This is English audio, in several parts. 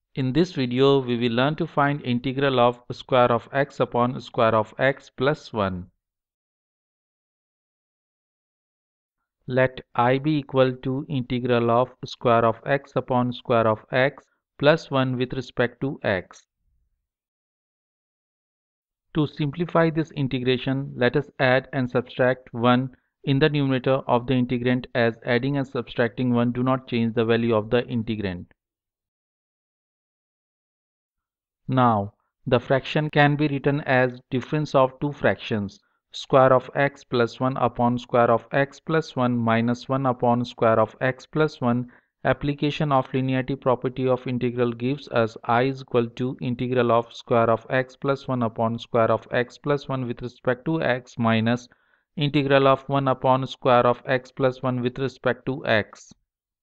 In this video, we will learn to find integral of square of x upon square of x plus 1. Let I be equal to integral of square of x upon square of x plus 1 with respect to x. To simplify this integration, let us add and subtract 1 in the numerator of the integrand, as adding and subtracting 1 do not change the value of the integrand. Now, the fraction can be written as difference of two fractions, square of x plus 1 upon square of x plus 1 minus 1 upon square of x plus 1. Application of linearity property of integral gives us I is equal to integral of square of x plus 1 upon square of x plus 1 with respect to x minus integral of 1 upon square of x plus 1 with respect to x.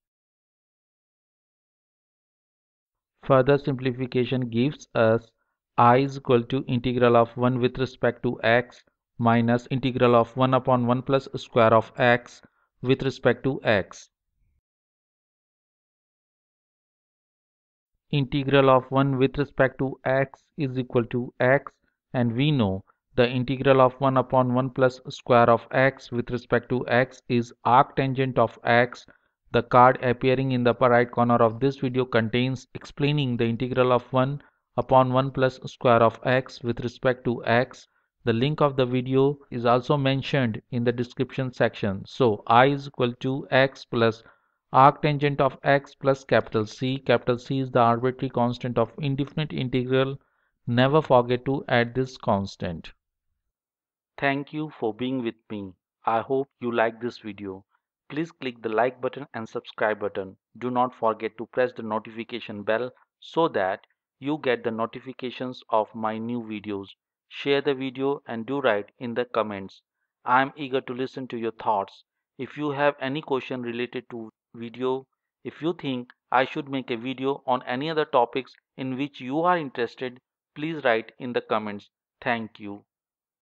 Further simplification gives us I is equal to integral of 1 with respect to x minus integral of 1 upon 1 plus square of x with respect to x. Integral of 1 with respect to x is equal to x, and we know the integral of 1 upon 1 plus square of x with respect to x is arctangent of x. The card appearing in the upper right corner of this video contains explaining the integral of 1 upon 1 plus square of x with respect to x. The link of the video is also mentioned in the description section. So I is equal to x plus arctangent of x plus capital C. Capital C is the arbitrary constant of indefinite integral. Never forget to add this constant. Thank you for being with me. I hope you like this video. Please click the like button and subscribe button. Do not forget to press the notification bell so that you get the notifications of my new videos. Share the video and do write in the comments. I am eager to listen to your thoughts. If you have any question related to video, if you think I should make a video on any other topics in which you are interested, please write in the comments. Thank you.